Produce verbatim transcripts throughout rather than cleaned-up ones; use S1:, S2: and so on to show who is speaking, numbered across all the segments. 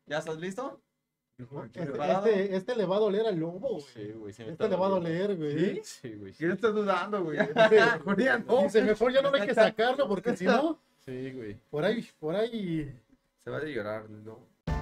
S1: ¿Ya estás listo?
S2: Este, este, este le va a doler al lobo, güey.
S3: Sí, güey. Sí me
S2: Este
S3: está
S2: le va a
S3: doliendo.
S2: doler, güey.
S4: ¿Sí?
S3: Sí, güey.
S4: ¿Quién está dudando, güey?
S2: Dice,
S4: Mejor ya no.
S2: dice, mejor ya no hay que sacarlo porque si no,
S3: Sí, güey.
S2: por ahí, por ahí.
S4: Se va a llorar, ¿no?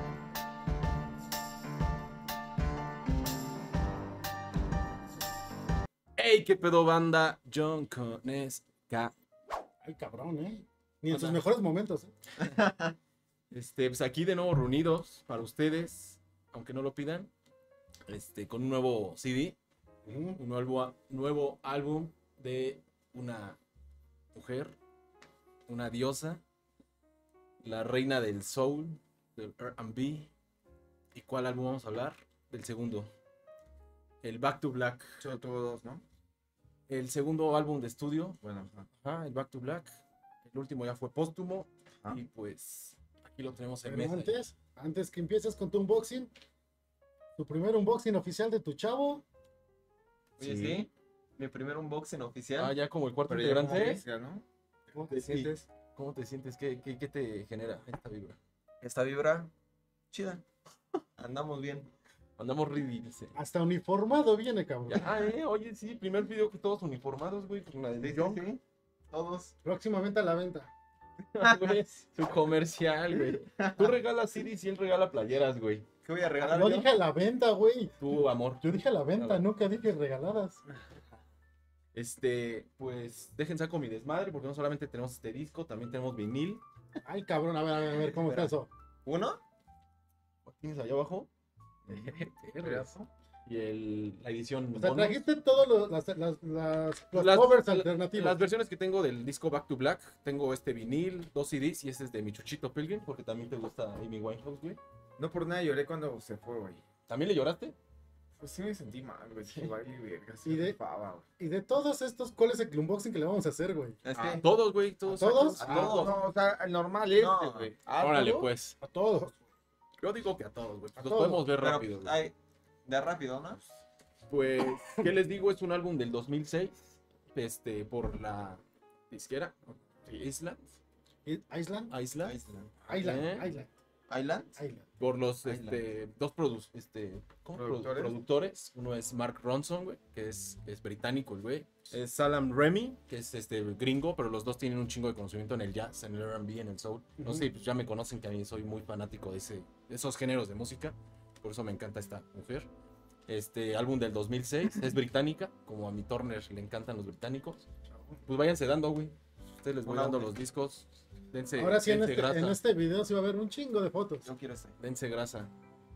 S3: ¡Ey, qué pedo, banda! John Conesca.
S2: Ay, cabrón, ¿eh? Ni en
S3: O
S2: sus
S3: sea,
S2: mejores momentos, ¿eh?
S3: Este, pues aquí de nuevo reunidos para ustedes, aunque no lo pidan, este, con un nuevo C D,
S2: Mm.
S3: un nuevo, nuevo álbum de una mujer, una diosa, la reina del soul, del R and B. ¿Y cuál álbum vamos a hablar? Del segundo, el Back to Black,
S4: Solo tuvo dos, ¿no?
S3: el segundo álbum de estudio,
S4: Bueno, ajá.
S3: ajá, el Back to Black. El último ya fue póstumo
S4: Ajá.
S3: y pues aquí lo tenemos en
S2: Pero
S3: mesa.
S2: antes, antes que empieces con tu unboxing, tu primer unboxing oficial de tu chavo.
S1: Oye,
S4: Sí.
S1: sí. Mi primer unboxing oficial.
S3: Ah, ya como el cuarto
S4: Pero ya como
S3: integrante.
S4: oficial, ¿no?
S2: ¿Cómo
S4: ¿Te sientes?
S3: ¿Cómo te sientes? ¿Qué, qué, qué te genera esta vibra?
S1: Esta vibra chida. Andamos bien.
S3: Andamos ready, dice.
S2: Hasta uniformado viene, cabrón.
S3: Ya, ah, eh, oye, sí, primer video que todos uniformados, güey, con la de
S1: Sí, sí,
S3: John.
S1: sí. Todos.
S2: Próximamente a la venta.
S3: Güey, su comercial, güey. Tú regalas C Ds y él regala playeras, güey.
S1: ¿Qué voy a regalar
S2: Yo
S1: yo?
S2: dije a la venta, güey.
S3: Tu amor.
S2: Yo dije a la venta,
S3: Claro.
S2: nunca dije regaladas.
S3: Este, pues, dejen saco mi desmadre, porque no solamente tenemos este disco, también tenemos vinil.
S2: Ay, cabrón, a ver, a ver, a ver, ¿cómo está eso?
S1: ¿Uno?
S3: ¿Tienes allá abajo?
S4: Pedazo.
S3: Y el, la edición.
S2: O sea,
S3: mono.
S2: trajiste todos los, las, las, las, los
S3: Las-
S2: covers
S3: la-
S2: alternativos.
S3: Las versiones que tengo del disco Back to Black, tengo este vinil, dos C Ds y este es de mi Chuchito Pilgrim, porque también te gusta Amy Winehouse, güey.
S4: No por nada lloré cuando se fue, güey.
S3: ¿También le lloraste?
S4: Pues sí me sentí mal, güey. Sí, baile y verga.
S2: Y
S4: Y
S2: de-
S4: de... Faba, güey.
S2: Y de todos estos, ¿cuál es el unboxing que le vamos a hacer, güey?
S1: Este.
S4: Ah,
S3: Todos, güey, todos.
S2: ¿A todos?
S3: sacos.
S1: A todos.
S4: No, o sea, el normal este,
S1: No.
S4: güey.
S1: ¿Ah,
S3: Órale,
S1: todos?
S3: pues.
S2: A todos.
S3: Yo digo que a todos, güey.
S2: A
S3: Los
S2: todos.
S3: podemos ver
S1: Pero,
S3: rápido, güey.
S1: ay, de rápido, ¿no?
S3: Pues, ¿qué les digo? Es un álbum del dos mil seis, este, por la disquera Island.
S2: I- Island.
S3: Island.
S1: Island.
S2: Island.
S3: ¿Eh?
S2: Island.
S1: Island.
S2: Island.
S3: Por los
S1: Island.
S3: este, dos produ este, ¿cómo? Produ-
S4: ¿Productores?
S3: productores. Uno es Mark Ronson, güey, que es, es británico, el güey. Es Salam Remy, que es este gringo, pero los dos tienen un chingo de conocimiento en el jazz, en el R and B, en el soul. No
S2: Ujú.
S3: sé, pues ya me conocen que a mí soy muy fanático de, ese, de esos géneros de música. Por eso me encanta esta mujer. Este álbum del dos mil seis es británica, como a mi Turner le encantan los británicos. Pues váyanse dando, güey. Ustedes les voy
S1: Una
S3: dando
S1: orden.
S3: los discos. Dense,
S2: Ahora sí, en
S3: dense
S2: este,
S3: grasa.
S2: en este video sí va a haber un chingo de fotos.
S1: Yo quiero este.
S3: Dense grasa.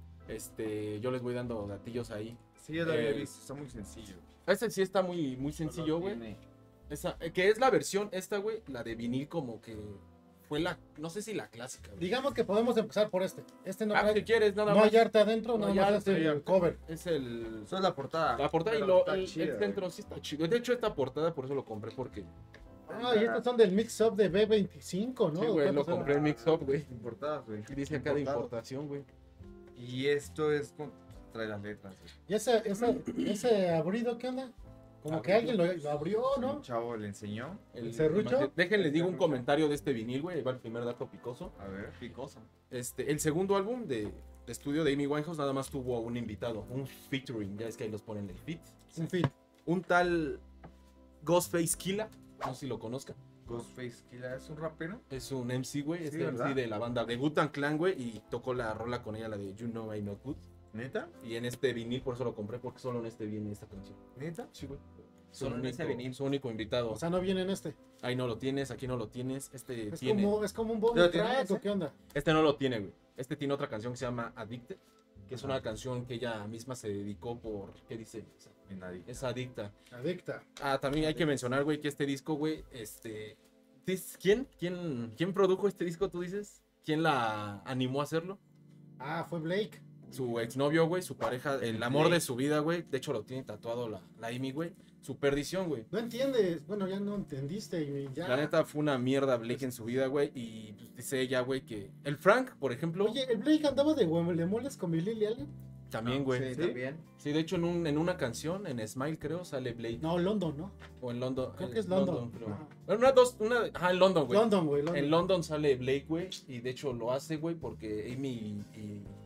S3: Este, yo les voy dando gatillos ahí.
S4: Sí, yo lo había
S3: Eh,
S4: visto. Está muy sencillo.
S3: Este sí está muy, muy sencillo, güey.
S4: Tiene-
S3: Esa, eh, que es la versión esta, güey, la de vinil como que fue la, no sé si la clásica, güey.
S2: Digamos que podemos empezar por este. Este no,
S3: Ah,
S2: trae-
S3: si quieres, nada
S2: no
S3: más.
S2: hay arte adentro,
S3: No
S2: no
S3: hay
S2: hay
S3: arte,
S2: el
S3: arte.
S2: cover.
S3: Es el...
S4: Solo la portada.
S3: La portada y
S4: Pero
S3: lo,
S4: está
S3: el,
S4: chida,
S3: el
S4: güey.
S3: centro sí está chido. De hecho, esta portada por eso lo compré porque...
S2: Ah, y estos son del mix-up de B veinticinco, ¿no?
S3: Sí, güey, lo
S2: ¿Cuántos eran?
S3: compré en Mix Up, güey.
S4: Sin portadas, güey.
S3: Y dice acá de
S4: Importado.
S3: importación, güey.
S4: Y esto es con... Trae las letras, güey.
S2: ¿Y ese, ese, ese abrido qué onda? Como que alguien lo, lo abrió,
S4: Un
S2: ¿no?
S4: chavo le enseñó.
S3: El
S2: serrucho?
S3: Déjenles digo un
S4: serrucho.
S3: comentario de este vinil, güey. Ahí va el primer dato picoso.
S4: A ver.
S1: Picoso.
S3: Este, el segundo álbum de, de estudio de Amy Winehouse nada más tuvo un invitado, un featuring. Ya es que ahí los ponen el feat.
S2: Un fit.
S3: Un tal Ghostface Killah, no sé si lo conozcan.
S4: Ghostface Killah es un rapero.
S3: Es un M C, güey,
S4: Sí,
S3: es el M C
S4: ¿verdad?
S3: de la banda de Wu-Tang Clan, güey, y tocó la rola con ella, la de You Know I'm Not Good.
S4: ¿Neta?
S3: Y en este vinil, por eso lo compré, porque solo en este viene esta canción.
S4: ¿Neta?
S3: Sí, güey.
S1: Solo
S3: Su
S1: en ese
S3: único-
S1: vinil.
S3: Su único invitado.
S2: O sea, no viene en este.
S3: Ahí no lo tienes, aquí no lo tienes. Este
S2: Es
S3: tiene.
S2: como, es como un bonus
S4: ¿Pero tiene
S2: track
S4: ese?
S2: o qué onda.
S3: Este no lo tiene, güey. Este tiene otra canción que se llama Addicted, que es una canción que ella misma se dedicó por. ¿Qué dice?
S4: En nadie.
S3: Es adicta.
S2: Adicta.
S3: Ah, también hay que mencionar, güey, que este disco, güey, este... dis- ¿Quién? ¿Quién? ¿Quién produjo este disco, tú dices? ¿Quién la animó a hacerlo?
S2: Ah, fue Blake.
S3: Su exnovio, güey, su pareja, el amor de su vida, güey. De hecho, lo tiene tatuado la, la Amy, güey. Su perdición, güey.
S2: No entiendes. Bueno, ya no entendiste y ya.
S3: La neta fue una mierda Blake en su vida, güey. Y pues, dice ella, güey, que... El Frank, por ejemplo,
S2: Oye, ¿el Blake andaba de huemoles con mi Lily Allen?
S3: también, güey.
S1: Sí,
S3: Sí,
S1: también.
S3: Sí, de hecho, en, un, en una canción, en Smile, creo, sale Blake.
S2: No, London, ¿no?
S3: O en London.
S2: Creo
S3: en
S2: que es London.
S3: creo.
S2: Ajá.
S3: Bueno, una, dos, una... Ajá, en London, güey.
S2: London, güey. London.
S3: En London sale Blake, güey, y de hecho lo hace, güey, porque Amy y, y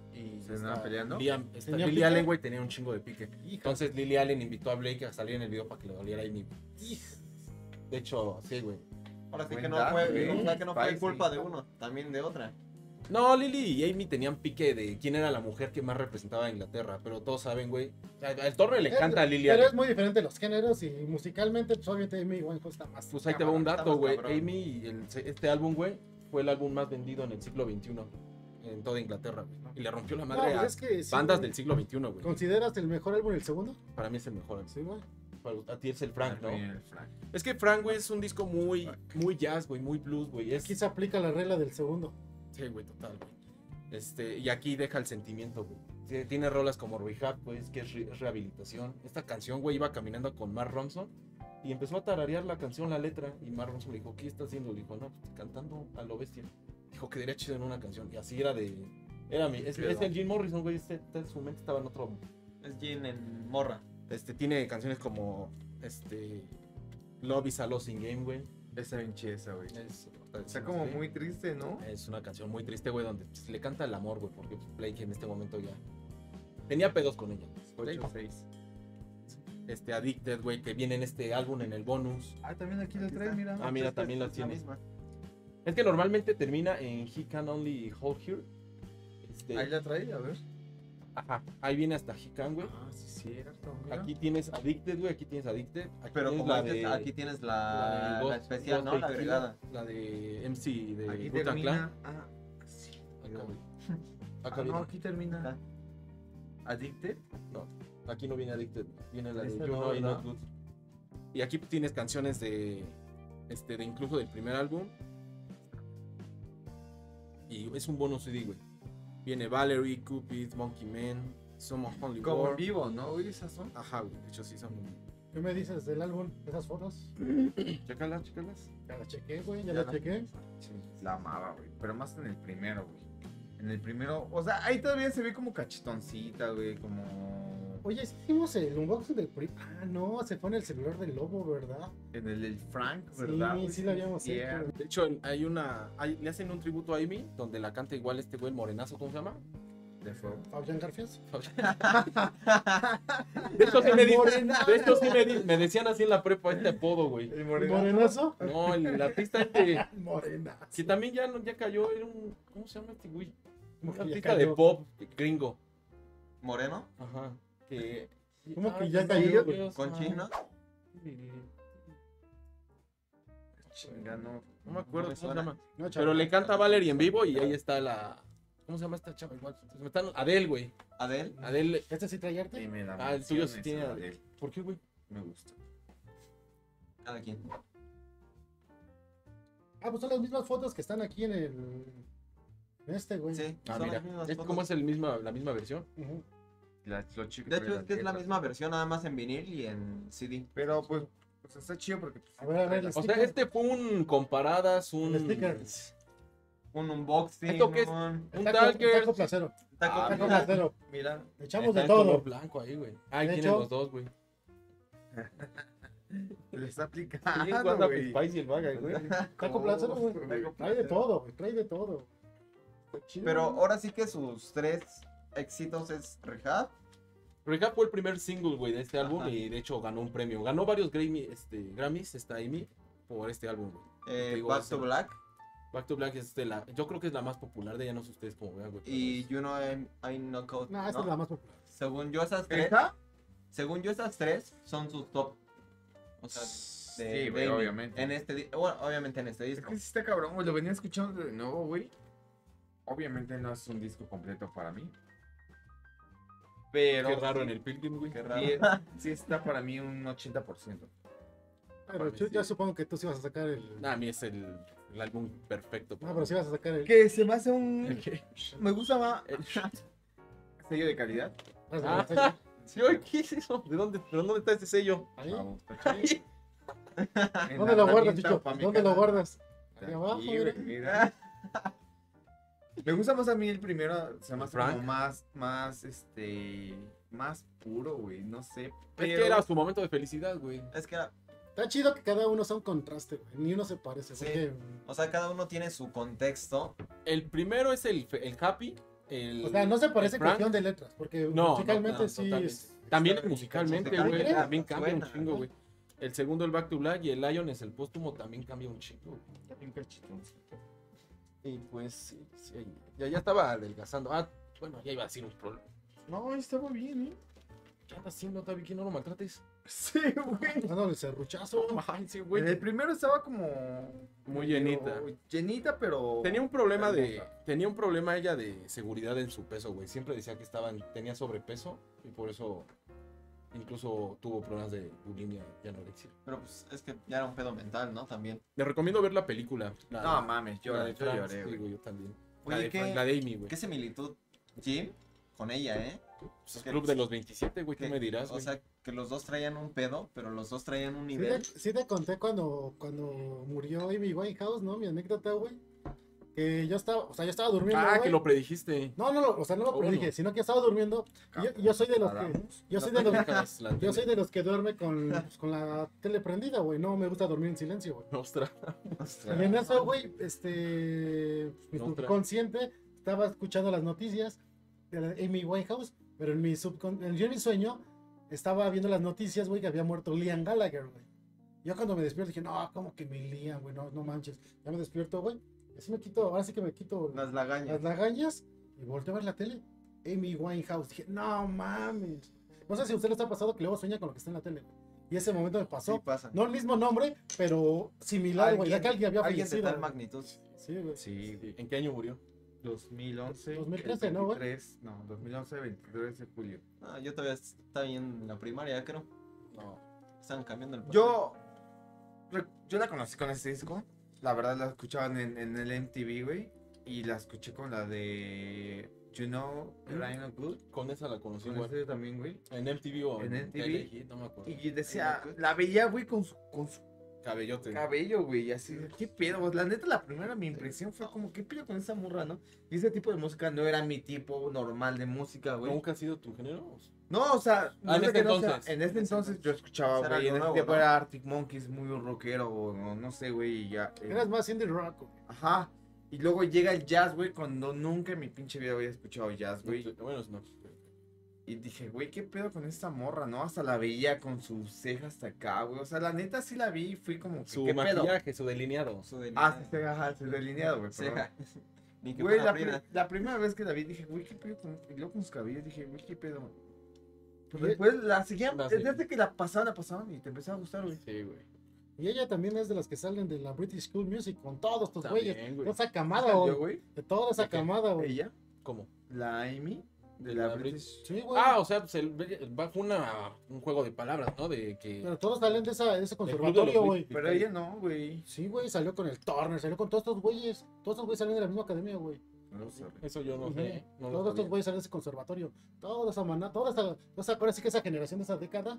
S4: ¿Se andaban peleando?
S3: Liam, esta-
S2: ¿Tenía
S3: Lily
S2: pique?
S3: Allen, güey, tenía un chingo de pique.
S2: Hija.
S3: Entonces Lily Allen invitó a Blake a salir en el video para que le doliera a Amy. De hecho, sí, güey.
S1: Ahora sí que
S4: Buen
S1: no
S4: dato,
S1: fue,
S4: güey.
S1: o sea, que no fue
S4: Spicy.
S1: culpa de uno, también de otra.
S3: No, Lily y Amy tenían pique de quién era la mujer que más representaba a Inglaterra, pero todos saben, güey. A- Al torre le encanta a Lily
S2: Pero
S3: Allen.
S2: es muy diferente los géneros y musicalmente, pues obviamente Amy Winehouse está más.
S3: Pues ahí te va un
S1: Está
S3: dato,
S1: más
S3: güey.
S1: cabrón.
S3: Amy, y el- este álbum, güey, fue el álbum más vendido en el siglo veintiuno en toda Inglaterra, güey. Y le rompió la
S2: No,
S3: madre
S2: pues
S3: a
S2: es que sí,
S3: bandas
S2: güey.
S3: del siglo veintiuno, güey.
S2: ¿Consideras el mejor álbum el segundo?
S3: Para mí es el mejor. álbum.
S2: Sí, güey.
S3: Para- A ti es el Frank, ¿no?
S4: El Frank.
S3: Es que Frank, güey, es un disco muy, muy jazz, güey, muy blues, güey. Es...
S2: Aquí se aplica la regla del segundo.
S3: Sí, güey, total, güey. Este, y aquí deja el sentimiento, güey. Sí, tiene rolas como Rehab, güey, es que es, re- es rehabilitación. Esta canción, güey, iba caminando con Mark Ronson y empezó a tararear la canción, la letra. Y Mark Ronson le dijo, ¿qué está haciendo? Le dijo, no, pues, cantando a lo bestia. Dijo que debería chido en una canción. Y así era de. Era mi. Es, es el Jim Morrison, güey. Este, este, su mente estaba en otro.
S1: Es Jean en morra.
S3: Este, tiene canciones como. Este. Love is a Losing Game, güey.
S4: Está bien chida esa, güey.
S3: Es,
S4: Está como muy triste, ¿no?
S3: Es una canción muy triste, güey, donde pues, le canta el amor, güey, porque pues, Blake en este momento ya tenía pedos con ella. Blake,
S4: ocho seis.
S3: este, Addicted, güey, que viene en este álbum en el bonus.
S4: Ah, también aquí lo
S1: Aquí
S4: traes,
S1: está.
S4: mira.
S3: Ah, mira,
S1: Esta
S3: también
S1: es
S3: la tiene.
S1: misma.
S3: Es que normalmente termina en He Can Only Hold Here. Este,
S4: Ahí la trae, a ver.
S3: ajá, ahí viene hasta He Can, güey.
S4: Ah, sí, cierto. mira.
S3: Aquí tienes Addicted, güey, aquí tienes Addicted. Aquí
S1: Pero
S3: tienes
S1: como
S3: la
S1: dices,
S3: de,
S1: aquí tienes
S3: la
S1: la,
S3: de
S1: la
S3: Ghost-
S1: especial,
S3: Ghost
S1: ¿no? La
S3: Fake
S1: agregada.
S3: Killer, La de M C de
S4: Aquí
S3: Wu-Tang
S4: termina.
S3: Clan.
S4: Ah, sí.
S3: Acá, güey.
S4: Ah,
S3: Acá
S4: no,
S3: viene.
S4: aquí termina.
S1: Acá.
S4: Addicted.
S3: Aquí no viene Addicted, viene la de
S4: Esta
S3: You
S4: no,
S3: Know I'm
S4: ¿verdad?
S3: Not Good. Y aquí tienes canciones de, este, de incluso del primer álbum. Y es un bonus C D, güey. Viene Valerie, Cupid, Monkey Man, Some Only
S4: Como en
S3: War.
S4: vivo, ¿no? Güey, esas son.
S3: Ajá, güey, de hecho sí son.
S2: ¿Qué me dices del álbum? ¿Esas fotos?
S3: Chécalas, chécalas.
S2: Ya la chequé, güey, ya,
S4: Ya
S2: la
S4: la-
S2: chequé.
S4: Sí, la amaba, güey. Pero más en el primero, güey. En el primero, o sea, ahí todavía se ve como cachetoncita, güey, como...
S2: Oye, ¿sí hicimos el unboxing del pri... Ah, no, se fue en el celular del lobo, ¿verdad?
S4: En el del Frank,
S2: Sí,
S4: ¿verdad? güey?
S2: sí lo habíamos
S4: Yeah.
S2: hecho.
S3: De hecho, hay una. Hay- le hacen un tributo a Amy, donde la canta igual este güey, el morenazo, ¿cómo se llama?
S4: De fuego.
S2: Fabián Garfias.
S3: De hecho, sí me, di-
S2: Morena.
S3: de hecho, sí me, di- me decían así en la prepa este apodo, güey.
S4: El
S2: ¿Morenazo?
S3: No, el artista este.
S2: Morenazo.
S3: Que también ya, no- ya cayó, era un. ¿Cómo se llama este güey? Un
S2: que ya
S3: artista de
S2: cayó?
S3: pop gringo.
S1: Moreno,
S3: Ajá. Que.
S2: ¿Cómo que
S3: Ay,
S2: ya
S3: no,
S2: cayó,
S3: Dios,
S2: güey?
S3: Dios,
S1: con
S3: ay.
S1: chino.
S4: Chinga, no.
S3: No me acuerdo
S1: me
S3: cómo se
S1: suena.
S3: llama.
S2: No, chaval.
S3: Pero le canta a Valerie en vivo y ahí está la. ¿Cómo se llama esta chava? Igual. se me están- Adele, güey.
S1: Adele.
S3: Adele.
S2: ¿Este sí trae arte?
S4: Y me la
S3: Ah, el tuyo sí
S4: menciones,
S3: tiene-
S4: Adele.
S3: ¿Por qué, güey?
S4: Me gusta.
S1: Cada quien.
S2: Ah, pues son las mismas fotos que están aquí en el... En este, güey.
S1: Sí,
S3: Ah,
S1: son
S3: mira.
S1: las mismas
S3: Es
S1: fotos.
S3: como es el misma, la misma versión.
S2: Ujú.
S4: La- lo chico
S1: De
S4: trae
S1: hecho,
S4: las
S1: es que es la
S4: letras.
S1: misma versión, nada más en vinil y en C D.
S4: Pero pues, pues está chido porque. pues,
S2: A ver, a ver,
S4: trae
S2: el
S4: las-
S3: O sea, este fue un comparadas, un.
S2: El sticker.
S1: Un unboxing.
S3: ¿Esto qué es?
S1: Un
S3: Un
S2: El taco,
S3: Talker.
S2: taco placero.
S1: taco.
S4: Ah,
S2: Taco
S4: mira.
S2: placero.
S4: Mira,
S2: Le echamos
S3: Está
S2: de
S3: en color
S2: todo.
S3: blanco ahí, güey. Ahí
S2: De
S3: tienen
S2: hecho-
S3: los dos, güey.
S4: le está
S3: Sí,
S4: aplicando,
S3: guarda
S4: güey.
S3: Spice y el vaga, güey.
S2: Taco placero, güey.
S4: Taco
S2: Trae de
S4: placero.
S2: todo, güey. Trae de todo. Está chido.
S1: Pero ahora sí que sus tres éxitos es Rehab.
S3: Rehab fue el primer single, güey, de este álbum
S1: Ajá.
S3: y de hecho ganó un premio. Ganó varios Grammy, este, Grammys, está Amy, por este álbum, güey.
S1: eh,
S3: Te digo,
S1: Back
S3: ese-
S1: to Black.
S3: Back to Black es de la, yo creo que es la más popular de ella, no sé ustedes cómo vean, güey. pero
S1: Y
S3: es-
S1: You Know I'm, I'm Not Caught.
S2: Nah, esta
S1: ¿no?
S2: es la más popular.
S1: Según yo esas tres.
S4: ¿Esta?
S1: Según yo esas tres son sus top. O sea, de,
S4: Sí, güey,
S1: de Amy.
S4: obviamente.
S1: En este di- bueno, obviamente en este
S4: Es
S1: disco.
S4: que sí está cabrón, güey. Lo venía escuchando de nuevo, güey. Obviamente no es un disco completo para mí. Pero.
S3: Qué raro en el Pilgrim, güey.
S1: Qué raro.
S4: Sí, sí está para mí un ochenta por ciento.
S2: Pero yo ya supongo que tú sí vas a sacar el...
S3: Nah, a mí es el, el álbum perfecto.
S2: No, pero sí vas a sacar el...
S4: Que se me hace un.
S3: ¿El qué?
S4: Me gusta más.
S3: El-
S4: Sello de calidad.
S3: Ah, sí, oye, ¿qué es eso? ¿De dónde, ¿de dónde está este sello?
S2: Ahí.
S4: Vamos, está chido. En
S2: ¿Dónde
S4: la
S2: lo guardas,
S4: herramienta
S2: Chicho?
S4: pa' mi
S2: ¿Dónde lo
S4: canal.
S2: guardas?
S4: Aquí,
S2: Ahí abajo,
S4: güey,
S2: mira.
S4: mira. Me gusta más a mí el primero, se me hace
S3: Frank.
S4: como más, más, este, más puro, güey, no sé.
S3: Es
S4: Pero
S3: que era su momento de felicidad, güey.
S1: Es que,
S2: Está chido que cada uno sea un contraste, güey. Ni uno se parece.
S1: Sí.
S2: Porque...
S1: o sea, cada uno tiene su contexto.
S3: El primero es el, fe- el happy, El,
S2: O sea, no se parece
S3: el
S2: en
S3: Frank,
S2: cuestión de letras, porque
S3: No,
S2: musicalmente
S3: no, no,
S2: sí
S3: totalmente.
S2: es...
S3: También
S1: Está-
S3: musicalmente,
S1: musicalmente
S3: güey, también cambia un
S1: suena,
S3: chingo,
S1: ¿no?
S3: güey. El segundo, el Back to Black, y el Lion es el póstumo, también cambia un chingo, güey.
S4: Bien cachetoncito.
S3: Y pues, sí, sí, ya, ya estaba adelgazando. Ah, bueno, ya iba a decir un problema.
S4: No, estaba bien, ¿eh?
S3: ¿Qué andas haciendo, Tavi? Que no lo maltrates.
S4: Sí, güey.
S2: Dándole el serruchazo.
S3: Ay, sí,
S4: En
S3: güey.
S4: el primero estaba como...
S3: Muy
S4: medio
S3: llenita.
S4: Llenita, pero...
S3: Tenía un problema de,
S4: hermosa.
S3: tenía un problema ella de seguridad en su peso, güey. Siempre decía que estaban, tenía sobrepeso y por eso incluso tuvo problemas de bulimia y anorexia.
S1: Pero pues es que ya era un pedo mental, ¿no? También.
S3: Le recomiendo ver la película. La,
S4: No mames,
S3: la
S4: lloré,
S3: de
S4: yo
S3: Franz,
S4: lloré, güey.
S3: digo, yo también.
S1: Oye,
S3: la, de,
S1: ¿qué-
S3: Frank- la de Amy, güey.
S1: ¿Qué similitud Jim con ella, eh?
S3: Pues es
S1: que-
S3: Club de los veintisiete, güey, ¿qué
S1: Que-
S3: me dirás,
S1: O
S3: güey?
S1: sea, que los dos traían un pedo, pero los dos traían un
S2: Sí
S1: nivel.
S2: te, sí te conté cuando, cuando murió Amy Winehouse, ¿no? Mi anécdota, güey. Que yo estaba, o sea, yo estaba durmiendo,
S3: Ah,
S2: güey.
S3: que lo predijiste.
S2: No, no, lo- o sea, no lo
S3: Oh,
S2: predije,
S3: no.
S2: sino que estaba durmiendo. y Yo, yo soy de los que,
S4: Adams.
S2: yo soy
S3: La
S2: de los,
S3: técnicas, la
S2: yo soy
S3: tele-
S2: de los que duerme con, pues, con la tele prendida, güey. No me gusta dormir en silencio, güey.
S3: Ostras.
S2: Y en eso, güey, este, mi
S3: Otra.
S2: subconsciente estaba escuchando las noticias de la Amy Winehouse, pero en mi subcon, en, yo en mi sueño estaba viendo las noticias, güey, que había muerto Liam Gallagher, güey. Yo cuando me despierto dije, no, ¿cómo que mi Liam, güey? No, no manches. Ya me despierto, güey. Así me quito, ahora sí que me quito
S1: Las lagañas.
S2: las lagañas y volteo a ver la tele. Amy Winehouse. Dije, no mames. No sé si a usted les ha pasado que luego sueña con lo que está en la tele, güey. Y ese momento me
S1: Sí
S2: pasó.
S1: pasa.
S2: No el mismo nombre, pero similar, güey. Ya que alguien había
S1: alguien de
S2: fallecido.
S1: tal
S2: güey.
S1: magnitud.
S2: Sí, güey.
S4: Sí,
S3: Sí, ¿en qué año murió?
S4: dos mil once.
S2: dos mil trece, ¿no, güey?
S4: veintitrés, no, dos mil once, veintitrés de julio.
S1: Ah, yo todavía estaba ahí en la primaria, creo.
S3: No.
S1: Estaban cambiando el
S4: Yo, re- yo la conocí con ese disco. La verdad la escuchaban en, en el M T V, güey. Y la escuché con la de You Know That I'm Not Good.
S3: Con esa la conocí,
S4: Con
S3: güey.
S4: ese también, güey.
S3: En M T V o
S4: En M T V.
S3: L G, no me acuerdo.
S4: Y decía, la veía, güey, con su, con su
S3: Cabellote.
S4: cabello, güey. Así, ¿qué pedo? güey? La neta, la primera mi impresión fue como, ¿qué pedo con esa morra, no? Y ese tipo de música no era mi tipo normal de música, güey.
S3: ¿Nunca ha sido tu género?
S4: No, o sea, no
S3: Ah, en
S4: es de
S3: este
S4: que no sea-
S3: entonces.
S4: en este entonces yo escuchaba,
S1: Era
S4: güey, en
S1: algo
S4: ese
S1: nuevo,
S4: tiempo
S1: ¿no?
S4: era Arctic Monkeys, muy rockero, o no, no sé, güey, y ya. eh,
S2: Eras más indie rock, güey.
S4: Ajá. Y luego llega el jazz, güey, cuando nunca en mi pinche vida había escuchado jazz, güey.
S3: Bueno, no.
S4: Y dije, güey, ¿qué pedo con esta morra, no? Hasta la veía con sus cejas hasta acá, güey. O sea, la neta sí la vi y fui como, que,
S3: Su
S4: ¿qué pedo?
S3: maquillaje, su delineado.
S1: Su de-
S4: Ah, sí, sí, ajá, su delineado, güey. perdón.
S1: ceja. Ni que
S4: Güey,
S1: fuera
S4: la,
S1: Frida.
S4: pri- la primera vez que la vi dije, güey, ¿qué pedo con...? Y luego con sus cabellos dije, güey, ¿qué pedo? Pero
S2: Y-
S4: después la seguía,
S3: La
S4: desde
S3: seguí.
S4: que la pasaban, la pasaban y te empezaba a gustar, güey.
S3: Sí, güey.
S2: Y ella también es de las que salen de la British School Music con todos estos
S3: También,
S2: güeyes.
S3: güey.
S2: De esa camada,
S4: Yo,
S2: güey.
S4: güey,
S2: De toda esa
S3: ¿De qué?
S2: camada, güey.
S4: ella,
S3: ¿Cómo?
S4: la Amy, de
S3: De
S4: la,
S3: la
S4: British...
S2: Sí, güey.
S3: Ah, o sea, pues el, el- va- fue una, un juego de palabras, ¿no? De que.
S2: Pero todos salen de, esa, de ese
S3: Club de
S2: conservatorio,
S3: los
S2: güey.
S4: Pero ella no, güey.
S2: Sí, güey, salió con el Turner, salió con todos estos güeyes. Todos estos güeyes salen de la misma academia, güey.
S4: No sé.
S3: Eso yo no
S2: Ujú.
S3: sé. No lo
S2: Todos estos
S3: sabía.
S2: güeyes salen de ese conservatorio. Toda esa maná, toda esa, toda esa, ahora sí que esa generación de esa década.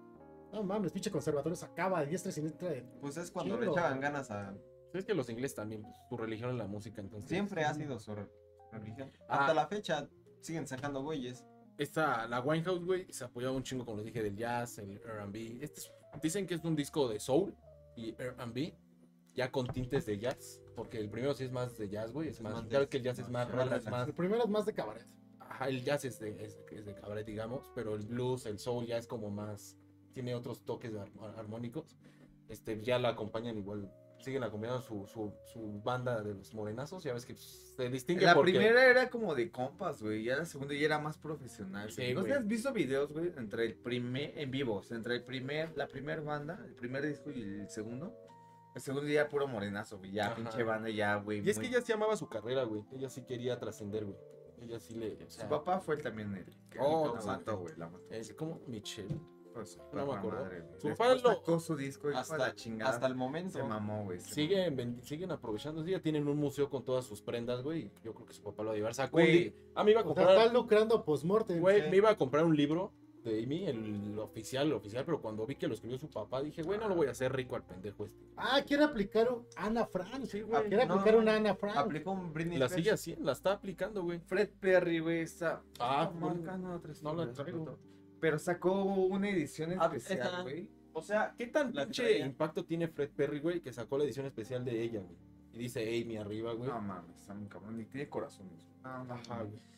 S2: No mames, pinche conservatorio sacaba de diestra y siniestra de...
S1: Pues es cuando le
S2: Chingo.
S1: echaban ganas a.
S3: Es que los ingleses también, pues, su religión es la música, entonces.
S1: Siempre ha sido su re- religión.
S3: Ah.
S1: Hasta la fecha siguen sacando güeyes.
S3: Esta, la Winehouse, güey, se apoyaba un chingo, como les dije, del jazz, el R and B. Este es- dicen que es un disco de soul y R and B, ya con tintes de jazz, porque el primero sí es más de jazz, güey, es
S1: Es
S3: más,
S1: más de-
S3: ya ves que el jazz es más
S1: más
S3: rolas,
S1: relax.
S3: más,
S2: El primero es más de cabaret.
S3: ajá, el jazz es de, es, es de cabaret, digamos, pero el blues, el soul ya es como más, tiene otros toques ar- armónicos, este, ya la acompañan igual, siguen acompañando su, su, su banda de los morenazos, ya ves que pues, se distingue
S4: La
S3: porque...
S4: primera era como de compas, güey. Ya la segunda ya era más profesional.
S3: Sí,
S4: güey. ¿No
S3: güey.
S4: te has visto videos, güey? Entre el primer, en vivos, entre el primer, la primera banda, el primer disco y el segundo. El segundo ya era puro morenazo, güey. Ya,
S3: Ajá.
S4: pinche banda, ya, güey.
S3: Y es
S4: muy-
S3: que ella sí amaba su carrera, güey, ella sí quería trascender, güey, ella sí le... o
S4: Su
S3: sea,
S4: papá fue también el que
S3: Oh,
S4: la
S3: sí.
S4: mató, güey. La mató.
S3: es como Michelle.
S4: Pues,
S3: no me
S4: perra
S3: acuerdo.
S4: madre, güey.
S3: Su
S4: Después
S3: papá lo-
S4: sacó su disco y fue a
S1: Hasta,
S4: la chingada.
S1: hasta el momento.
S4: Se mamó, güey. se
S3: Siguen, vendi- siguen aprovechando. Ya tienen un museo con todas sus prendas, güey. y Yo creo que su papá lo va a llevar. Sacó un
S4: Güey.
S3: li- Ah, me iba a
S2: O sea,
S3: comprar.
S2: están lucrando post-mortem.
S3: Güey,
S1: sí.
S3: me iba a comprar un libro de Amy, el, el oficial, el oficial. Pero cuando vi que lo escribió su papá, dije, güey, no lo voy a hacer rico al pendejo este.
S2: Ah, quiere aplicar un Ana Frank.
S3: Sí,
S2: Ah,
S3: güey.
S2: quiere
S1: no.
S2: aplicar una Ana Frank.
S1: Aplicó un Britney
S3: La
S1: Spears.
S3: sigue así, la está aplicando, güey.
S4: Fred Perry, güey, está.
S3: Ah,
S4: esta
S3: güey.
S4: marca no la traes,
S3: No la
S4: güey,
S3: traigo.
S4: Pero sacó una edición
S1: Ah,
S4: especial,
S1: esa.
S4: güey.
S3: O sea, ¿qué tan
S1: La
S3: pinche
S1: traía.
S3: impacto tiene Fred Perry, güey, que sacó la edición especial de ella, güey? Y dice Amy arriba, güey.
S4: No mames, está muy cabrón. Ni tiene corazón. güey. No, no,
S3: Ajá,
S4: no.
S3: güey.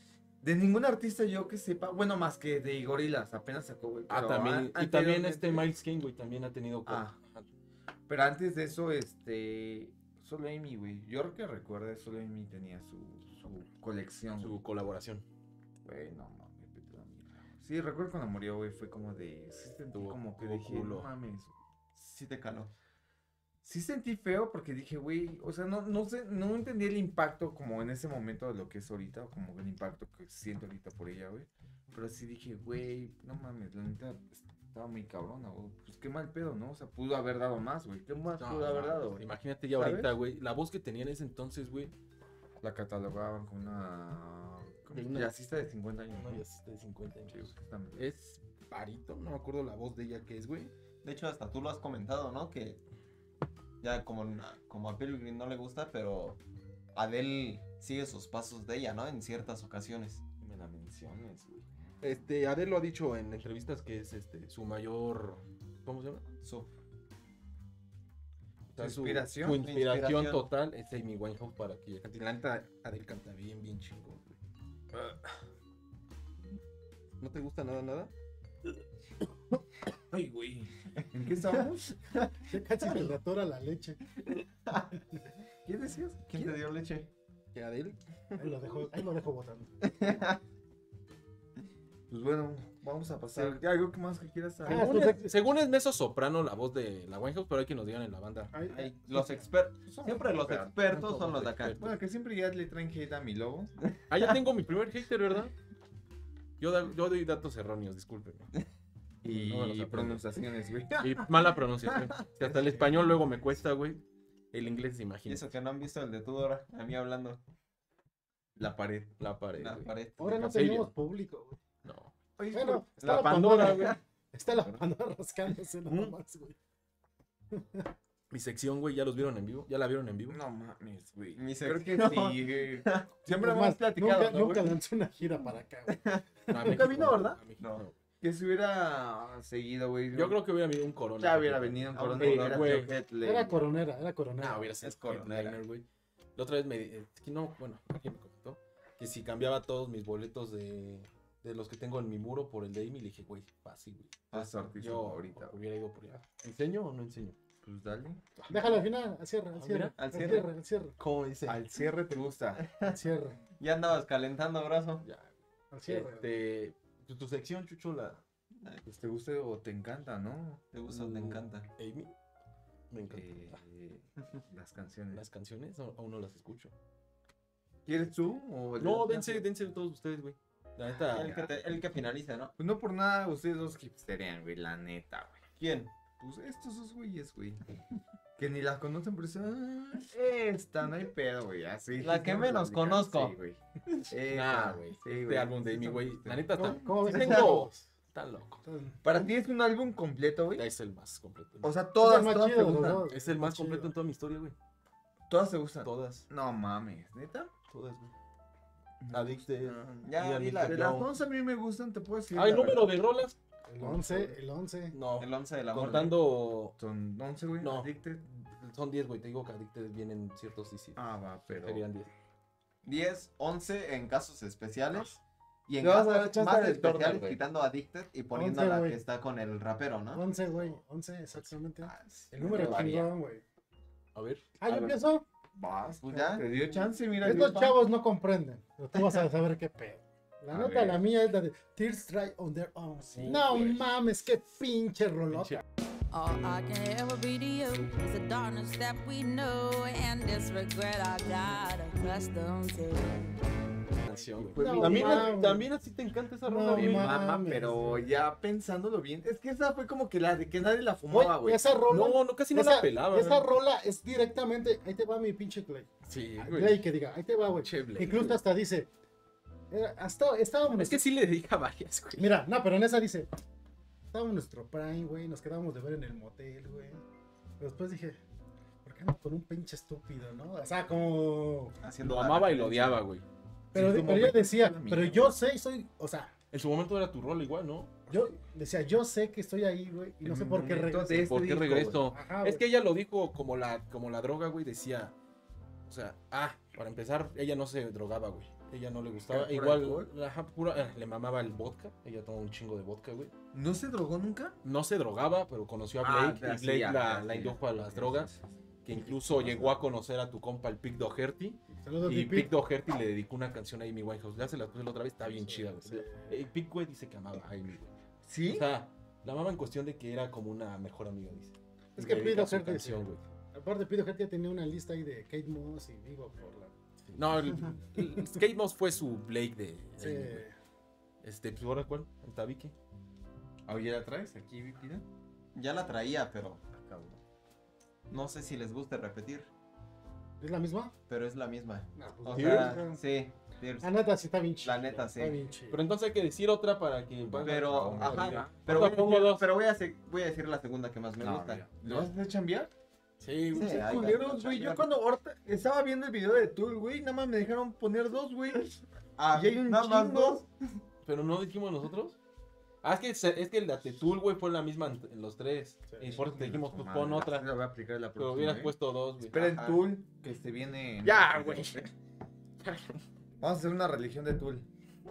S4: De ningún artista yo que sepa, bueno, más que de Gorillaz, apenas sacó, güey.
S3: Ah,
S4: pero
S3: también.
S4: a-
S3: Y también
S4: anteriormente-
S3: este Miles Kane, güey, también ha tenido.
S4: Ah.
S3: Ajá.
S4: Pero antes de eso, este. Solo Amy, güey. Yo creo que recuerda, solo Amy tenía su, su colección.
S3: Su colaboración.
S4: Güey, no mames, vete a la mierda. Sí, recuerdo cuando murió, güey, fue como de. Sí sentí
S3: Tuvo-
S4: como que
S3: tuvo
S4: dije,
S3: culo.
S4: no mames.
S1: Sí te caló.
S4: Sí sentí feo porque dije, güey, o sea, no, no sé, no entendí el impacto como en ese momento de lo que es ahorita, o como el impacto que siento ahorita por ella, güey. Pero sí dije, güey, no mames, la neta estaba muy cabrona, güey. Pues qué mal pedo, ¿no? O sea, pudo haber dado más, güey. ¿Qué más
S3: No,
S4: pudo haber
S3: no,
S4: dado, güey?
S3: Imagínate ya
S4: ¿Sabes?
S3: ahorita, güey. La voz que tenía en ese entonces, güey.
S4: La catalogaban como una. Como
S3: De una-
S4: jazzista de cincuenta años.
S3: No,
S4: ¿no?
S3: ya está de cincuenta años.
S4: Sí, justamente.
S3: Es Parito, no me acuerdo la voz de ella que es, güey.
S1: De hecho, hasta tú lo has comentado, ¿no? Que ya como, como a Pilgrim no le gusta, pero Adele sigue sus pasos de ella, ¿no? En ciertas ocasiones.
S3: Me la menciones, güey. Este, Adele lo ha dicho en entrevistas que es este su mayor. ¿Cómo se llama?
S1: Su,
S3: O sea,
S4: Su inspiración.
S3: Su inspiración
S1: Inspiración.
S3: total es Amy Winehouse para que ella cante. La neta, Adele canta bien, bien chingón, güey. ¿No te gusta nada, nada?
S4: Ay, güey. ¿En qué estamos?
S2: Ya casi se le atora la leche.
S4: ¿Qué decías?
S1: ¿Quién te dio leche?
S3: ¿Que Adele?
S2: Ahí lo dejo, ahí lo dejo botando.
S4: Pues bueno, vamos a pasar. ¿Algo que más que quieras saber?
S2: Ah,
S3: Según,
S2: entonces-
S3: es, según es mezzo soprano la voz de la Winehouse, pero hay que nos digan en la banda.
S2: Ahí-
S1: Ay, los expertos.
S4: Somos
S1: Siempre los
S4: expertos.
S1: expertos son los de acá.
S3: expertos.
S4: Bueno, que siempre ya le traen hate a mi lobo.
S3: Ah, ya tengo mi primer hater, ¿verdad? Yo, da- yo doy datos erróneos, discúlpenme.
S4: Y
S3: No me los aprendo.
S4: pronunciaciones, güey.
S3: Y mala pronunciación. Si hasta el español luego me cuesta, güey. El inglés,
S1: Y
S3: imagínate.
S1: eso que no han visto el de Tudor, a mí hablando.
S4: La pared.
S3: La pared,
S1: La
S3: güey.
S1: pared.
S2: Ahora no
S3: Casello.
S2: tenemos público, güey.
S3: No.
S4: Oye,
S2: Bueno, está
S3: La
S2: la
S3: Pandora,
S2: Pandora,
S3: güey.
S2: Está la Pandora rascándose nada
S3: ¿Mm?
S2: más, güey.
S3: Mi sección, güey, ¿ya los vieron en vivo? ¿Ya la vieron en vivo?
S4: no mames, güey.
S1: Mi
S4: Creo que
S1: sección.
S4: sí, güey. Siempre
S2: Es
S4: hemos
S2: más,
S4: platicado,
S2: Nunca,
S4: ¿no,
S2: nunca
S4: güey?
S2: lanzó una gira para acá, güey.
S3: No, a
S4: Nunca
S3: México
S4: vino,
S3: no,
S4: ¿verdad?
S3: a México
S1: No.
S3: no.
S4: Que se hubiera seguido, güey.
S3: Yo creo que hubiera venido un corona.
S4: Ya hubiera venido en
S1: Ah,
S4: Corona
S1: sí,
S4: y hubiera
S3: güey.
S4: sido headliner.
S2: Era coronera, era coronera.
S3: No, hubiera sido
S1: Es coronera.
S3: headliner, güey. La otra vez me. eh, que no, bueno, alguien me comentó que si cambiaba todos mis boletos de, de los que tengo en mi muro por el de Amy, le dije, güey, fácil, güey.
S4: Es su artista
S3: Yo
S4: favorita, güey.
S3: hubiera ido por allá. ¿Enseño o no enseño?
S4: Pues dale.
S2: Déjalo al final, al cierre, al
S3: Ah,
S2: cierre.
S3: mira,
S1: al
S2: Al
S1: cierre.
S2: cierre, al cierre.
S3: ¿Cómo dice?
S4: Al cierre te gusta.
S2: Al cierre,
S1: Ya andabas calentando, brazo.
S3: Ya.
S2: al cierre.
S3: Este, tu, tu sección, Chucho, la
S4: Pues te gusta o te encanta, ¿no?
S1: Te gusta, te
S3: Mm.
S1: encanta.
S3: Amy. Me encanta.
S4: Eh, las canciones.
S3: Las canciones o- aún no las escucho.
S4: ¿Quieres tú? O
S3: No, dense, dense todos ustedes, güey. La neta.
S1: El que, te- el que finalice, ¿no?
S4: Pues no por nada ustedes dos hipsterean, güey, la neta, güey.
S1: ¿Quién?
S4: Pues estos dos güeyes, güey. Que ni las conocen, pero dicen, ah, esta, no hay pedo, güey. Así.
S1: La que
S4: sí,
S1: menos
S4: platican,
S1: conozco.
S4: Sí, güey.
S3: Nah,
S4: Esta,
S3: güey.
S4: sí,
S3: Este
S4: güey.
S3: álbum de
S4: Sí,
S3: Amy,
S4: son
S3: güey.
S4: ustedes.
S3: La neta,
S2: ¿Cómo-
S3: tan,
S2: cómo
S3: sí
S2: ves ese
S3: tengo.
S2: álbum?
S3: Tan loco.
S4: Para ti es un álbum completo, güey.
S3: Es el más completo.
S4: O sea,
S2: Es
S4: todas,
S2: el más
S4: todas te
S2: chido de los
S4: gustan.
S2: dos,
S3: es el más
S2: chido.
S3: completo en toda mi historia, güey.
S4: Todas te gustan.
S3: Todas.
S4: No mames, ¿neta?
S3: Todas, güey. Adicted.
S1: Ya,
S3: Mira,
S1: dila.
S3: Mr.
S4: De las
S3: Jones.
S4: once a mí me gustan, te puedo decir.
S3: Ay,
S4: la
S3: número
S4: verdad.
S3: de rolas.
S2: El once, el once.
S3: No.
S1: El once del amor.
S3: Contando.
S4: Son once, güey.
S3: No.
S4: Addicted.
S3: Son diez, güey. Te digo que Addicted vienen ciertos D C.
S4: Ah, va, pero.
S3: Serían diez.
S1: diez, once en casos especiales. Y en
S4: Le vas a dar
S1: casos
S4: chance
S1: más
S4: del
S1: especiales,
S4: Turner, güey.
S1: quitando Addicted y poniendo
S2: once,
S1: la
S2: güey.
S1: que está con el rapero, ¿no?
S2: once, güey. once, exactamente.
S1: Ah, sí,
S2: El número
S1: varía.
S2: chingón, güey.
S3: A ver.
S2: Ah,
S4: A
S2: ¿yo
S4: ver.
S2: empiezo?
S4: Vas,
S1: Pues ya.
S4: Te dio chance, mira.
S2: Estos
S4: Dios,
S2: chavos no comprenden, pero tú vas a saber qué pedo. La
S4: A
S2: neta,
S4: ver.
S2: la mía es la de Tears Dry on Their Own.
S3: Sí,
S2: no
S3: güey.
S2: mames, qué pinche rolota.
S5: All I can ever be to you is the darkness that we know and this regret I got accustomed to.
S3: Canción, güey.
S4: Pues
S2: No,
S4: mi-
S3: También,
S2: mames.
S3: también a ti te encanta esa
S2: No,
S3: rola, güey.
S2: mames.
S4: Mamá, pero ya pensándolo bien. Es que esa fue como que la de que nadie la fumaba,
S2: Güey,
S4: güey.
S2: esa rola,
S3: No, no, casi no
S2: esa,
S3: la pelaba.
S2: esa
S3: güey.
S2: rola es directamente, ahí te va mi pinche Clay.
S3: Sí,
S2: Clay
S3: güey.
S2: que diga, ahí te va, güey.
S3: Che, Blake,
S2: Incluso
S3: güey.
S2: hasta dice, era- hasta, estábamos,
S3: Es que sí le dedica varias, güey.
S2: mira, no, pero en esa dice, estábamos en nuestro prime, güey, nos quedamos de ver en el motel, güey. Pero después dije, ¿por qué ando con un pinche estúpido, no? O sea, como...
S1: Haciendo
S3: Lo
S1: la
S3: amaba y lo
S1: referencia.
S3: odiaba, güey.
S2: Pero,
S3: Sí,
S2: pero
S3: como
S2: yo
S3: que-
S2: decía,
S4: una
S2: pero
S4: mierda.
S2: yo sé y soy, o sea,
S3: En su momento era tu rol igual, ¿no?
S2: yo decía, yo sé que estoy ahí, güey, y no
S4: En
S2: sé
S4: mi
S2: por qué
S4: momento
S2: regreso.
S4: de este
S3: ¿Por qué
S4: disco,
S3: regreso?
S2: Ajá,
S3: Es
S2: güey.
S3: que ella lo dijo como la, como la droga, güey, decía. O sea, ah, para empezar, ella no se drogaba, güey. Ella no le gustaba.
S4: ¿Pura
S3: Igual,
S4: alcohol?
S3: ajá, pura, eh, le mamaba el vodka. Ella tomaba un chingo de vodka, güey.
S4: ¿No se drogó nunca?
S3: No se drogaba, pero conoció a
S4: Ah,
S3: Blake.
S4: ya,
S3: y
S4: sí,
S3: Blake
S4: ya,
S3: la,
S4: ya,
S3: la
S4: sí,
S3: indujo
S4: ya.
S3: a las
S4: Sí,
S3: drogas.
S4: sí, sí, sí.
S3: Que incluso llegó a conocer a tu compa, el Pic Doherty.
S2: Saludos,
S3: Y
S2: mi
S3: Pic
S2: Pic.
S3: Doherty le dedicó una canción a Amy Winehouse. Ya se la puse la otra vez, está bien
S2: Sí,
S3: chida, güey.
S2: sí.
S3: El Pic, güey, dice que amaba a Amy, güey.
S4: ¿Sí?
S3: O sea, la amaba en cuestión de que era como una mejor amiga, dice.
S2: Es
S3: Y
S2: que
S3: le
S2: Pic
S3: dedica su
S2: Doherty,
S3: canción,
S2: sí.
S3: güey.
S2: Aparte, Pido Gente ya tenía una lista ahí de Kate Moss y Vivo por la.
S3: No, el, el Kate Moss fue su Blake de.
S2: Sí.
S3: Amy, güey. Este, pues ahora cuál? El Tabique.
S4: ¿Oye la traes aquí, Pida?
S1: Ya la traía, pero
S4: Ah, cabrón.
S1: no sé si les guste repetir,
S2: ¿Es la misma?
S1: pero es la misma.
S2: No,
S1: O
S2: pues,
S1: sea,
S2: Tears.
S1: sí, Tears.
S2: La neta sí está bien chida.
S1: La neta, sí.
S2: Está bien chida.
S3: Pero entonces hay que decir otra para que.
S1: Pero,
S3: Ajá,
S1: ajá,
S3: diga.
S1: pero,
S3: Ahorita pongo dos.
S1: pero voy, a, se- voy a decir la segunda que más me
S4: No,
S1: gusta.
S4: mira. ¿Le vas a hacer chambear?
S3: Sí, güey.
S1: Sí,
S4: Qué
S1: hay que
S4: culeros,
S1: hacerlo
S4: güey. Yo
S1: chambear.
S4: cuando ahorita estaba viendo el video de Tool, güey, nada más me dejaron poner dos, güey.
S1: Ah,
S4: Y hay un
S1: nada más
S4: chingo.
S1: dos.
S3: Pero no dijimos nosotros. Ah, es que, se- es que la Tetul, güey, fue la misma en, en los tres.
S2: Sí.
S3: Y por eso te dijimos, pues
S4: Madre,
S3: pon otra.
S4: La voy a aplicar la
S3: Pero
S4: próxima.
S3: hubieras
S4: ¿eh?
S3: puesto dos, güey.
S4: Esperen
S1: Ajá.
S4: Tool, que se viene. en-
S3: Ya, güey.
S4: Vamos a hacer una religión de Tool.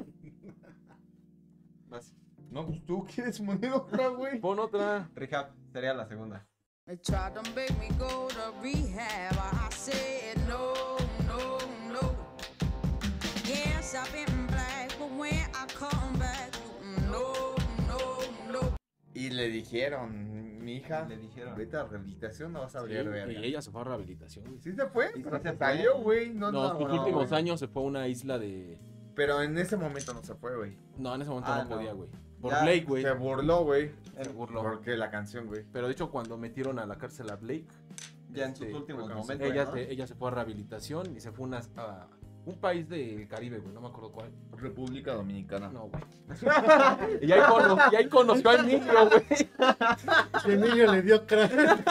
S1: Vas.
S4: No, pues tú quieres poner otra, güey.
S3: Pon otra.
S1: Rehab sería la segunda.
S5: They tried to make me go to rehab. I said no, no, no. Yes, I've been black, but when I come back, no, no, no.
S4: Y le dijeron, mi hija,
S1: Le dijeron.
S4: vete a rehabilitación, no vas a
S3: Sí,
S4: valer verga.
S3: y ella se fue a rehabilitación, güey.
S4: Sí se fue,
S1: Sí,
S4: pero
S1: sí
S4: se
S1: se fue.
S4: salió, güey. No,
S3: No,
S4: no,
S3: sus
S4: no,
S3: últimos
S4: güey.
S3: años se fue a una isla de.
S4: Pero en ese momento no se fue, güey.
S3: No, en ese momento
S1: Ah,
S3: no
S1: no.
S3: podía, güey. Por
S1: Ya,
S3: Blake, güey.
S4: Se burló, güey.
S3: Se burló.
S4: Porque la canción, güey.
S3: Pero de hecho, cuando metieron a la cárcel a Blake,
S1: Ya en
S3: este,
S1: sus últimos
S4: fue cuando se
S1: momentos.
S3: ella,
S1: ¿no?
S3: se, ella se fue a rehabilitación y se fue a, una- a un país del Caribe, güey. No me acuerdo cuál.
S4: República Dominicana.
S3: No, güey. y, ahí cono- y ahí conoció al niño, güey.
S2: Y Emilio le dio crack.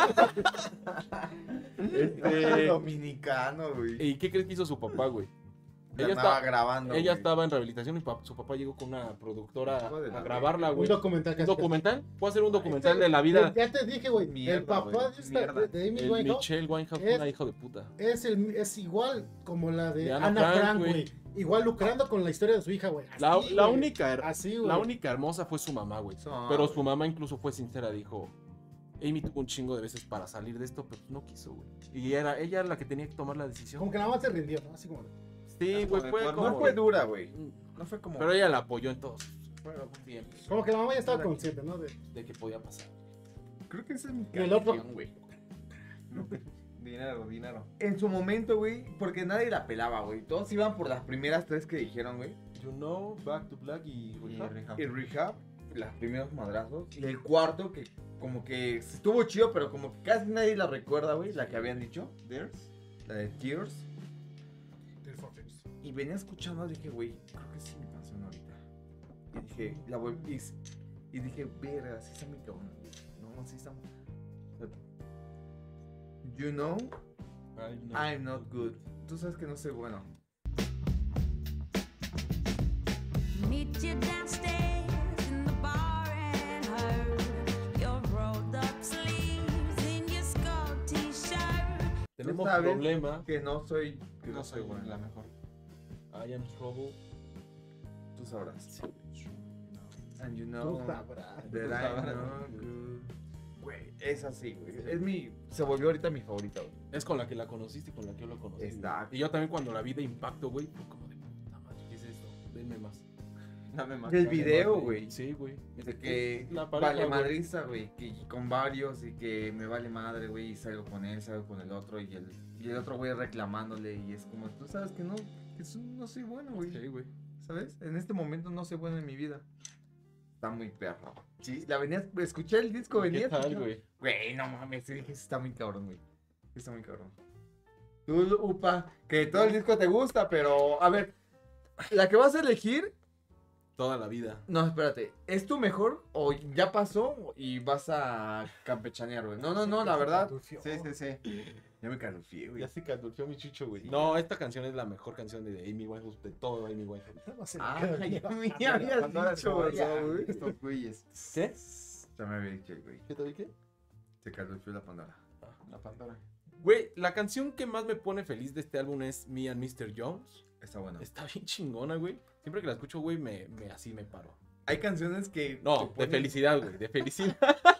S3: Este,
S4: Dominicano, güey.
S3: ¿Y qué crees que hizo su papá, güey?
S4: Ella
S3: Ella,
S4: estaba
S3: está-
S4: grabando.
S3: ella
S4: güey.
S3: estaba en rehabilitación y pa- su papá llegó con una productora
S4: Hijo de la
S3: a grabarla,
S2: Un
S3: güey.
S2: documental que
S3: ¿Un
S2: hace-
S3: documental? ¿Puedo hacer un documental de la vida?
S2: Ya te dije, güey.
S1: Mierda,
S2: El papá
S1: güey,
S2: de, esta,
S1: mierda.
S2: de, de Amy
S3: El
S2: Winehouse
S3: Michelle Winehouse
S2: es-
S3: una hijo de puta.
S2: es, el, es igual como la de,
S3: De
S2: Ana,
S3: Ana
S2: Frank,
S3: Frank,
S2: güey.
S3: güey.
S2: Igual lucrando con la historia de su hija, güey.
S3: La,
S2: Así,
S3: la
S2: güey.
S3: única her-
S2: Así, güey.
S3: la única hermosa fue su mamá, güey.
S4: Son-
S3: Pero su mamá incluso fue sincera, dijo, Amy tuvo un chingo de veces para salir de esto, pero no quiso, güey. Y era ella era la que tenía que tomar la decisión.
S2: Como que nada más se rindió, ¿no? Así como.
S3: Sí,
S1: Así
S3: güey,
S1: como de
S3: fue
S1: cuerno.
S3: como...
S4: No fue dura, güey. No fue como.
S3: Pero ella la apoyó en todos. Bueno, tiempos
S2: Como que la mamá ya estaba consciente, ¿no? De,
S3: de que podía pasar.
S4: Creo que ese es mi
S2: Y el otro-
S4: canción, güey.
S1: Dinero, dinero.
S4: En su momento, güey, porque nadie la pelaba, güey. Todos iban por las primeras tres que dijeron, güey.
S3: You know, Back to Black y...
S1: Y
S3: Rehab.
S1: Rehab.
S4: Y Rehab, los primeros madrazos. Y el cuarto, que como que estuvo chido, pero como que casi nadie la recuerda, güey. La que habían dicho.
S1: Tears.
S4: La de Tears.
S2: del Fortress.
S4: Y venía escuchando, dije, güey, creo que sí me pasó una ahorita. Y dije, la voy. Y, y dije, verga, sí está muy cabrón, güey. No, sí está. You know,
S3: Ay, no.
S4: I'm not good. Tú sabes que no soy bueno.
S5: Meet you downstairs in the bar and heard your rolled up sleeves in your skull t-shirt.
S3: Tenemos
S4: sabes
S3: problema.
S4: Que no soy. Que
S1: No soy bueno, la mejor.
S3: I am trouble.
S4: Tú sabrás.
S3: Sí.
S4: And you
S2: Tú
S4: know
S2: sabrás.
S4: that
S1: Tú
S4: I'm
S1: sabrás.
S4: not good. Güey, es así, güey. Es mi. Se volvió ahorita mi favorita, güey.
S3: Es con la que la conociste y con la que yo la conocí. güey.
S4: Exacto.
S3: Y yo también cuando la vi de impacto, güey, fue como de puta madre, ¿qué es esto? Denme más.
S1: Dame más.
S4: El
S1: dame
S4: video,
S1: más.
S4: güey.
S3: Sí, güey.
S4: De que
S3: La pareja,
S4: vale
S3: güey.
S4: madriza, güey, que con varios y que me vale madre, güey, y salgo con él, salgo con el otro y el, y el otro güey reclamándole y es como, tú sabes que no, que eso no soy bueno, güey,
S3: Sí, güey.
S4: ¿sabes? En este momento no soy bueno en mi vida. Está muy perro. Sí, la venía, escuché el disco, venía.
S3: ¿Qué tal,
S4: escuchando-
S3: güey?
S4: Güey, no mames, sí, dije, está muy cabrón, güey. Está muy cabrón. Tú, Upa, que todo el disco te gusta, pero, a ver, la que vas a elegir.
S3: Toda la vida.
S4: No, espérate, ¿es tu mejor o ya pasó y vas a campechanear, güey? No, no, no, la verdad.
S1: Sí, sí, sí.
S4: Ya me calufé, güey.
S3: Ya se candulfió mi chucho, güey. No, esta canción es la mejor canción de Amy Winehouse, de todo Amy Winehouse.
S2: Nada más se le
S4: Ah,
S2: queda
S4: ya
S2: bien.
S4: me ya habías
S1: Pandora
S4: dicho,
S1: como,
S4: güey.
S1: ya,
S4: güey.
S1: Estos güeyes.
S3: ¿Qué?
S4: Ya me había dicho, güey.
S3: ¿Qué te dije?
S4: Se calufó la Pandora.
S1: La Pandora.
S3: Güey, la canción que más me pone feliz de este álbum es Me and mister Jones.
S4: Está bueno.
S3: Está bien chingona, güey. Siempre que la escucho, güey, me, me así me paro.
S4: Hay canciones que...
S3: No,
S4: te
S3: de
S4: ponen-
S3: felicidad, güey, de felicidad.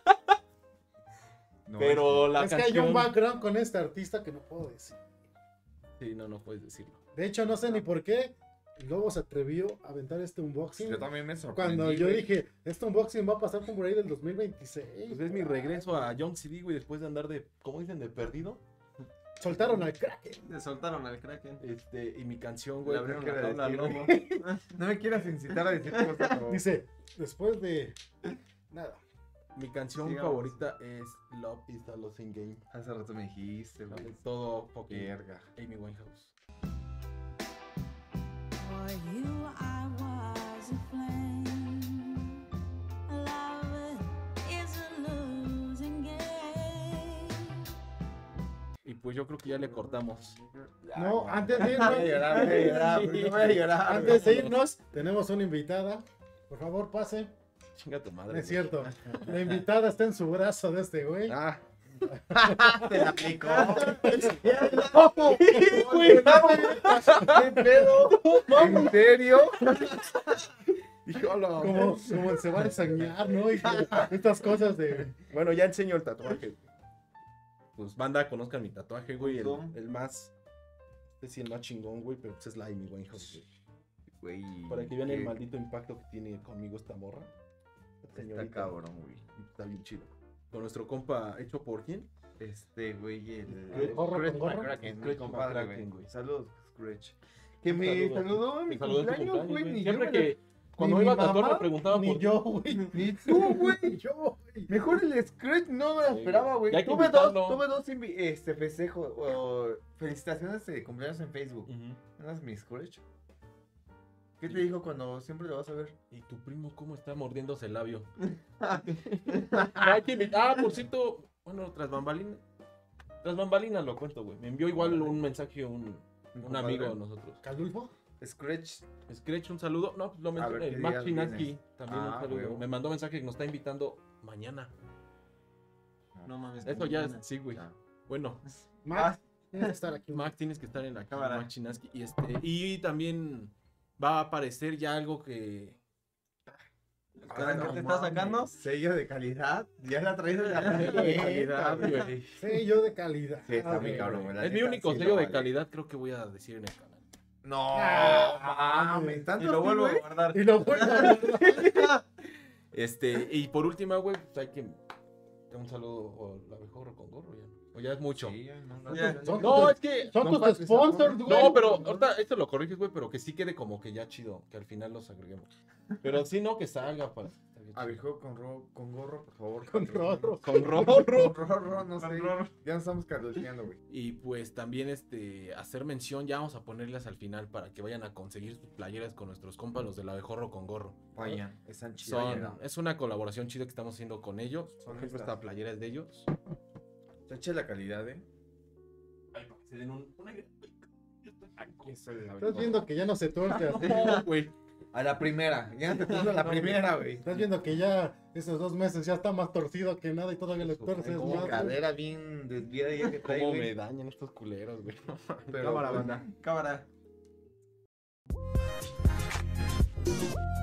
S4: No,
S3: Pero
S4: es-
S3: la
S2: es que
S3: canción...
S2: hay un background con este artista que no puedo decir.
S3: Sí, no, no puedes decirlo.
S2: De hecho, no sé ni por qué Lobo se atrevió a aventar este unboxing.
S4: Yo también me sorprendí.
S2: Cuando yo
S4: güey.
S2: dije, este unboxing va a pasar por ahí del dos mil veintiséis.
S3: Pues es mi regreso a Young C D, güey, después de andar de, ¿cómo dicen? De perdido.
S2: Soltaron al Kraken.
S1: Le soltaron al Kraken.
S3: Este, y mi canción,
S1: Le
S3: güey.
S1: abrieron
S4: ¿qué
S1: la
S4: era
S1: jaula al
S4: decir?
S1: lobo.
S4: No me quieras incitar a decir cosas. no.
S2: Dice, después de... Nada.
S3: Mi canción
S1: Sigamos.
S3: favorita es Love is a Losing Game.
S4: Hace rato me dijiste, güey.
S3: Todo fucking
S4: Verga.
S3: Amy Winehouse.
S5: For you I was a flame. Love is a losing game.
S3: Y pues yo creo que ya le cortamos.
S2: No, antes de
S4: Voy a
S2: irnos,
S4: llorar, voy a llorar, güey, no voy a llorar.
S2: antes de irnos, tenemos una invitada. Por favor, pase.
S3: Chinga tu madre.
S2: No es
S3: güey.
S2: cierto. La invitada está en su brazo de este güey.
S3: Ah,
S4: Te la aplicó.
S3: güey.
S4: ¿Qué pedo? ¿En serio?
S3: Híjole.
S2: Como, como se va a desañar, ¿no? Y estas cosas de...
S3: Bueno, ya enseño el tatuaje. Pues banda, conozcan mi tatuaje, güey. El,
S1: ¿Cómo?
S3: el más. Este sí, el más chingón, güey. Pero pues es la Amy Winehouse, güey.
S4: Güey.
S3: Para que vean el
S4: qué-
S3: maldito impacto que tiene conmigo esta morra. Esta
S4: Está
S3: señorita.
S4: cabrón, güey.
S3: Está bien chido. Con nuestro compa, ¿hecho por quién?
S4: Este, güey, el...
S2: ¿El gorro
S4: Scratch
S2: con gorro?
S4: McCracken, mi
S3: Scratch
S4: compadre,
S3: McCracken,
S4: güey.
S3: güey.
S4: Saludos, Scratch. Que
S3: Un
S4: me
S3: saludo.
S4: saludó en mi
S3: Me saludó en tu
S4: cumpleaños,
S3: cumpleaños,
S4: güey.
S3: güey.
S4: Ni
S3: Siempre
S4: yo me
S3: que cuando
S4: ni
S3: iba a
S4: mi
S3: tatuar me
S4: mamá,
S3: preguntaba
S2: Ni
S3: por
S2: yo, güey.
S4: la- Ni tú, güey.
S2: Ni yo, güey.
S4: Mejor el Scratch no me lo
S3: Sí,
S4: esperaba,
S3: güey.
S4: güey.
S3: Ya hay que
S4: Tuve dos,
S3: invitarlo.
S4: tuve dos invi- este, festejos o felicitaciones de cumpleaños en Facebook.
S3: Ujú.
S4: ¿No es mi Scratch? ¿Qué te dijo cuando siempre lo vas a ver?
S3: ¿Y tu primo cómo está mordiéndose el labio? Hay que invitar- Ah, por cierto, bueno, tras bambalinas. Tras bambalinas lo cuento, güey. Me envió igual un mensaje un, un
S4: compadre.
S3: amigo de nosotros.
S2: ¿Caldulfo?
S4: Scratch.
S3: Scratch, un saludo. No, pues lo
S4: A ver,
S3: mencioné.
S4: ¿qué
S3: El Max
S4: días
S3: Chinaski
S4: vienes?
S3: también
S4: Ah,
S3: un saludo.
S4: huevo.
S3: Me mandó mensaje que nos está invitando mañana.
S1: No mames.
S3: Eso ya es, sí, güey.
S4: Ya.
S3: Bueno,
S2: Max, tienes que estar aquí.
S3: Max, tienes que estar en la
S1: Cámara.
S3: Max Chinaski. Y, este, y también va a aparecer ya algo que.
S1: ¿Qué
S4: no
S1: te está sacando?
S4: mames, Sello de calidad. Ya la traes de la
S3: Sello de calidad,
S4: güey.
S3: güey.
S2: Sello de calidad.
S4: Sí, está
S2: Ah,
S4: muy
S2: güey.
S4: cabrón, güey. la
S3: Es mi
S4: neta,
S3: único
S4: sí lo
S3: sello de
S4: vale.
S3: calidad, creo que voy a decir en el canal.
S4: No,
S2: Ah,
S4: mames.
S1: Y
S4: ¿Tanto
S1: lo
S4: así,
S1: vuelvo a
S4: güey?
S1: guardar.
S2: Y lo vuelvo a
S3: Este, y por última, güey, pues hay que. Un saludo, o la mejor con gorro ya. O ya es mucho.
S4: Sí, no, no,
S1: Ya.
S4: no,
S2: Son
S3: No,
S2: tus-
S3: es que.
S2: Son
S4: No
S2: tus
S4: faltes
S2: sponsors,
S4: amor.
S2: güey.
S3: No, pero ahorita esto lo corriges, güey, pero que sí quede como que ya chido, que al final los agreguemos. Pero sí, no, que salga para. está bien
S4: A
S3: chido.
S4: viejo con, ro con gorro, por favor.
S2: Con rorro.
S3: Con
S4: Con
S3: rorro.
S4: rorro, no sé.
S1: Con rorro.
S4: Ya nos estamos cardocheando, güey.
S3: Y pues también este hacer mención, ya vamos a ponerlas al final para que vayan a conseguir sus playeras con nuestros compas, los de la Abejorro con gorro.
S4: Vayan, están chidas.
S3: Son, es una colaboración chida que estamos haciendo con ellos. Por
S4: Son
S3: ejemplo,
S4: estas.
S3: esta playera es de ellos.
S4: Está chida la calidad, eh.
S3: Ay, para que se den un, una idea.
S4: Aquí está el
S2: Estás viendo que ya no se tuerce así.
S3: No, güey.
S4: A la primera. Ya te puso la primera, güey.
S2: Estás viendo que ya esos dos meses ya está más torcido que nada y todavía le tuerces
S4: Como
S2: más. güey.
S4: cadera bien desviada ya que trae,
S3: Cómo
S4: güey.
S3: me dañan estos culeros, güey.
S4: Pero,
S3: Cámara,
S4: pues,
S3: banda.
S1: Cámara.